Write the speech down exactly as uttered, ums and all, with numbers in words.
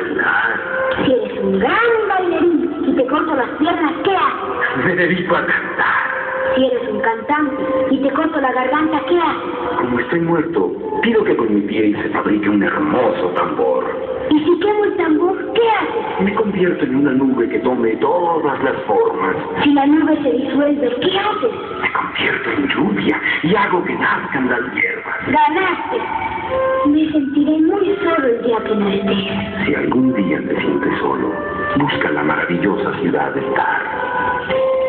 bailar. Si eres un gran bailarín y te corto las piernas, ¿qué haces? Me dedico a cantar. Si eres un cantante y te corto la garganta, ¿qué haces? Como estoy muerto, pido que con mi piel se fabrique un hermoso tambor. Y si quemo el tambor, ¿qué haces? Me convierto en una nube que tome todas las formas. Si la nube se disuelve, ¿qué haces? Me convierto en lluvia y hago que nazcan las hierbas. ¡Ganaste! Me sentiré muy solo el día que no estés. Si algún día te sientes solo, busca la maravillosa ciudad de Tar.